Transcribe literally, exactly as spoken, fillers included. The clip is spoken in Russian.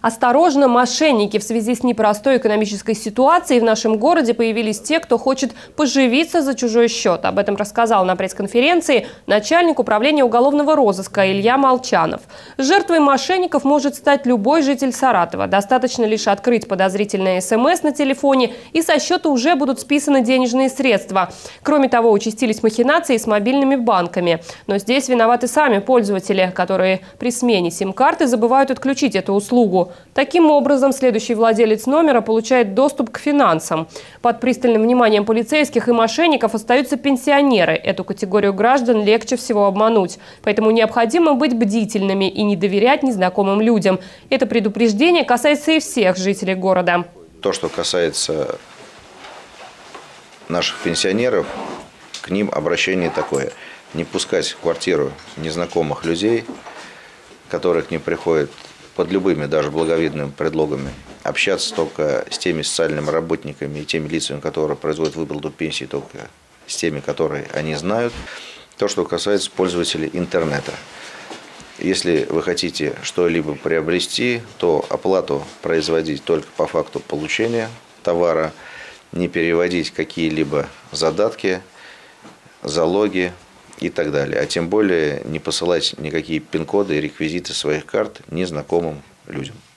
Осторожно, мошенники! В связи с непростой экономической ситуацией в нашем городе появились те, кто хочет поживиться за чужой счет. Об этом рассказал на пресс-конференции начальник управления уголовного розыска Илья Молчанов. Жертвой мошенников может стать любой житель Саратова. Достаточно лишь открыть подозрительное СМС на телефоне, и со счета уже будут списаны денежные средства. Кроме того, участились махинации с мобильными банками. Но здесь виноваты сами пользователи, которые при смене сим-карты забывают отключить эту услугу. Таким образом, следующий владелец номера получает доступ к финансам. Под пристальным вниманием полицейских и мошенников остаются пенсионеры. Эту категорию граждан легче всего обмануть. Поэтому необходимо быть бдительными и не доверять незнакомым людям. Это предупреждение касается и всех жителей города. То, что касается наших пенсионеров, к ним обращение такое. Не пускать в квартиру незнакомых людей, которые к ним приходят под любыми, даже благовидными предлогами, общаться только с теми социальными работниками и теми лицами, которые производят выплату пенсии, только с теми, которые они знают. То, что касается пользователей интернета. Если вы хотите что-либо приобрести, то оплату производить только по факту получения товара, не переводить какие-либо задатки, залоги и так далее. А тем более не посылать никакие пин-коды и реквизиты своих карт незнакомым людям.